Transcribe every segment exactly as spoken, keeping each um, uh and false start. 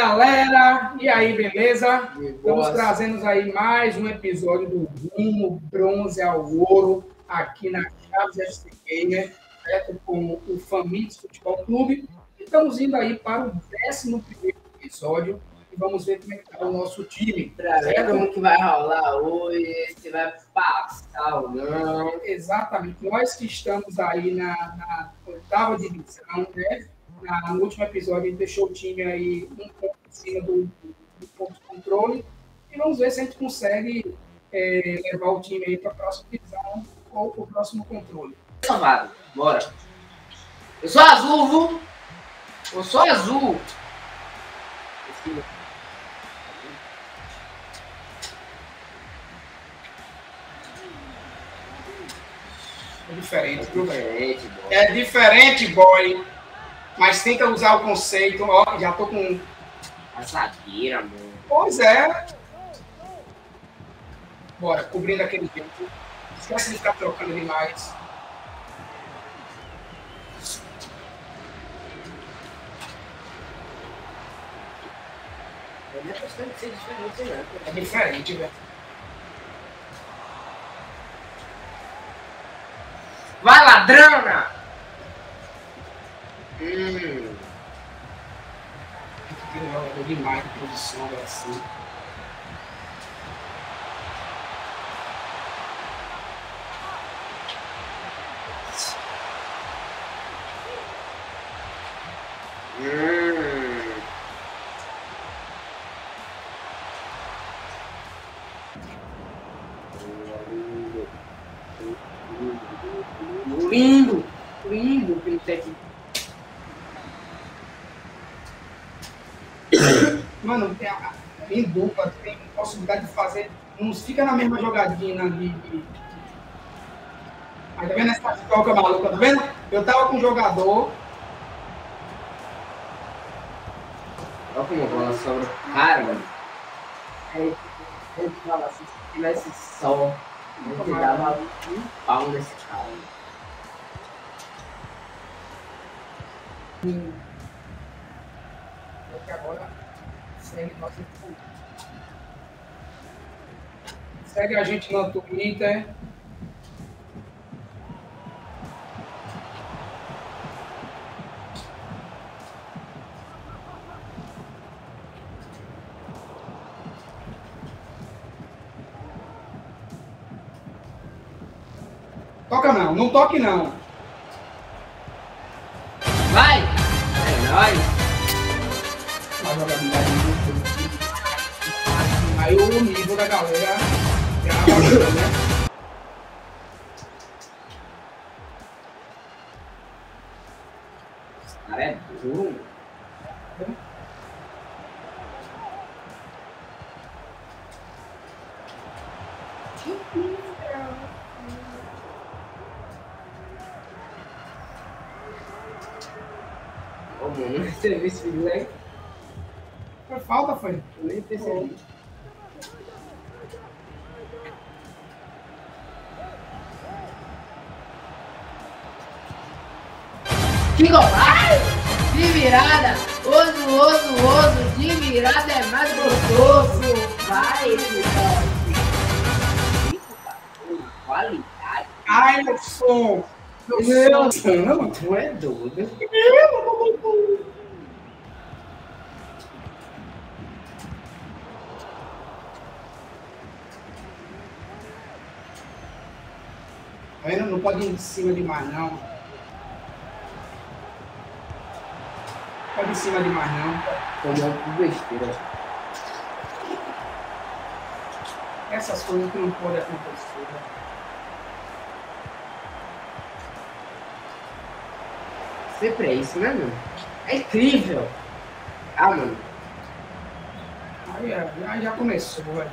galera! E aí, beleza? Estamos trazendo aí mais um episódio do Rumo Bronze ao Ouro aqui na Chaves F C Gamer, certo? Com o Famintos Futebol Clube. E estamos indo aí para o décimo primeiro episódio e vamos ver como é que está o nosso time. Para ver como que vai rolar hoje, se vai passar ou não. Exatamente. Nós que estamos aí na, na oitava divisão, né? Na, no último episódio, a gente deixou o time aí um pouco em cima do, do, do ponto de controle. E vamos ver se a gente consegue é, levar o time aí para a próxima divisão ou para o próximo controle. Salvado, bora. Eu sou azul, viu? Eu sou azul. É diferente, viu, velho? Diferente, boy. É diferente, boy. Mas tenta usar o conceito. Ó, já tô com. A zagueira, mano. Pois é. Bora, cobrindo aquele jeito. Esquece de ficar trocando demais. Não é questão de ser diferente, não. É diferente, velho. Vai, ladrona! Hum. Tem um jogador demais de posição, velho, assim. Hum. Lindo! Lindo pelo técnico. Mano, tem a, em dupla, tem possibilidade de fazer. Não fica na mesma jogadinha ali. De... Aí tá vendo essa toca maluca? Tá vendo? Eu tava com um jogador. Olha como a bola sobra. Cara, mano. Aí, eu falo assim, se tivesse sol, eu te dava um pau nesse cara. Hum. Porque agora segue, nossa, segue a gente no Twitter. Toca não, não toque não. Vai! É nóis! A jogabilidade muito. Aí o nível da galera já baixou, né? Esse cara é duro. Ô, mano, você viu esse vídeo aí? Foi falta, foi? Eu nem percebi. Que golaço! De virada! Oso, oso, oso! De virada é mais gostoso! Vai, pessoal! Qualidade! Ai, meu som! Meu Meu som! Não, Tu é doido? Tá vendo? Não pode ir em cima demais, não. Pode ir em cima demais, não. Tomou por besteira. Essas coisas que não podem acontecer. Sempre é isso, né, mano? É incrível! Ah, mano. Aí já, já começou, velho.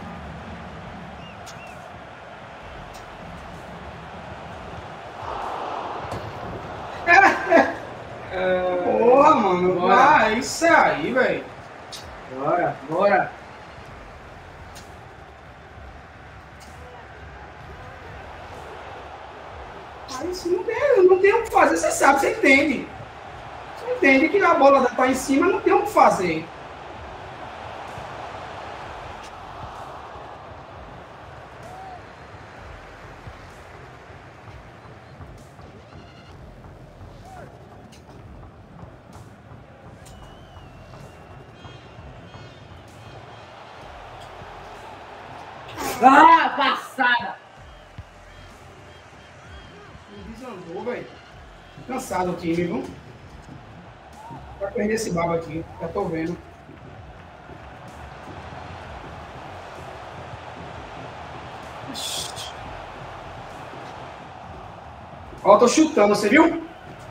Porra, mano. Bora. Ah, é isso aí, velho. Bora, bora! Aí isso não tem, não tem o que fazer, você sabe, você entende. Você entende que a bola tá em cima, não tem o que fazer. Ah, passada! Desandou, velho. Cansado o time, viu? Vai perder esse babo aqui, já tô vendo. Ó, tô chutando, você viu?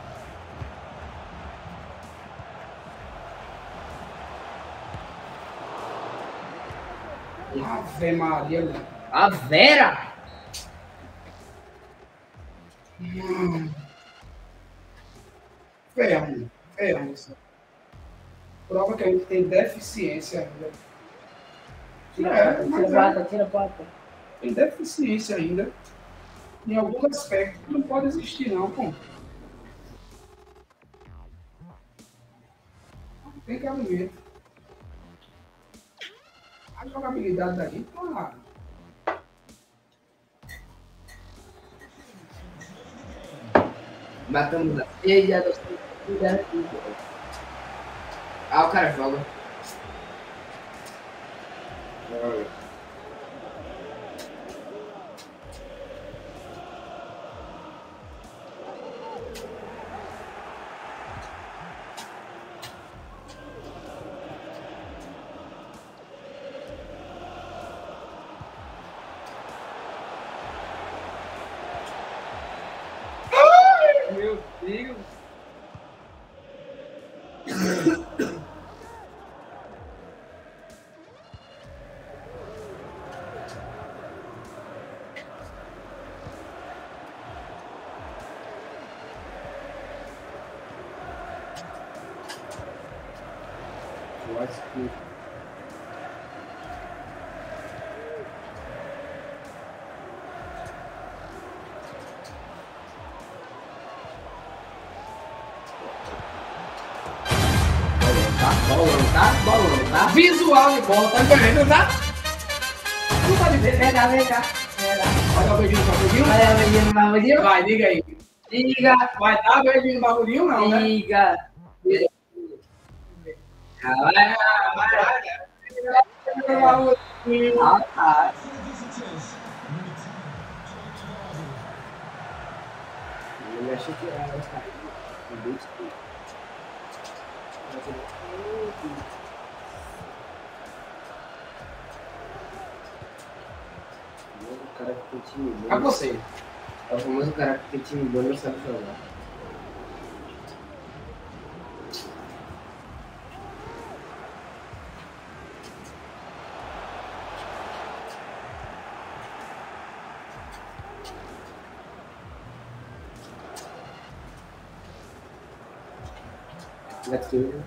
Ave Maria, mano. A Vera? Hum. Ferro, ferro. Isso. Prova que a gente tem deficiência ainda. Tira É, a pata, mas tira a é. pata, tira a pata. Tem deficiência ainda. Em alguns aspectos não pode existir, não, pô. Não tem cabimento. A jogabilidade daqui tá. Matamos a filha do Ah, o cara joga. Meu Deus! Eu acho que bolão, tá? Bolão, tá? Visual de bola, tá entendendo, tá? Não pode ver, vem cá, vem cá. Vai dar um beijinho no bagulhinho? Vai dar beijinho no bagulhinho? Vai, liga aí. Liga, Vai dar beijinho no bagulhinho, não, né? liga. Vai, vai, vai. Ah, tá. Eu achei que era essa cara. O cara que tem time bom. A você. É o famoso cara que tem time bom e não sabe jogar. Gatilho.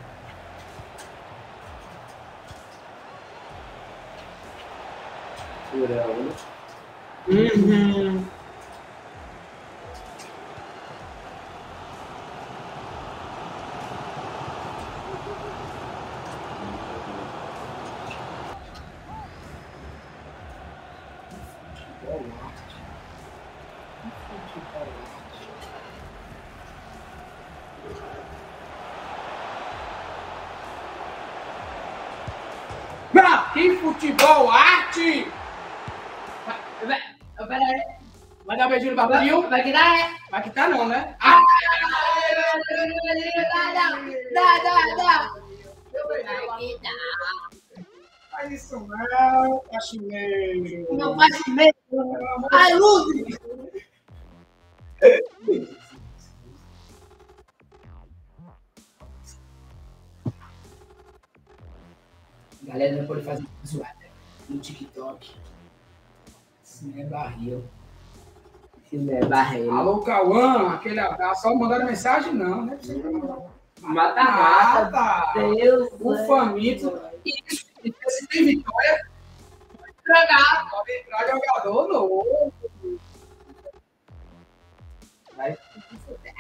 Segura a onda. Uhum. Que futebol, arte! Pera aí. Vai dar beijinho no bagulhinho? Vai que dá, é? Vai que tá não, né? Ah! Dá, dá, dá. Vai que dá. Faz isso não, cachineiro. Não faz mesmo. Ai, Luz! Galera não pode fazer zoada no TikTok. Isso não é barril. Se não é barreiro. Alô, Cauã, aquele abraço. Só mandaram mensagem? Não, né? Mata-mata. Mata! Deus. O faminto. Isso, se tem vitória, pode entregar. Pode entrar jogador novo. Vai.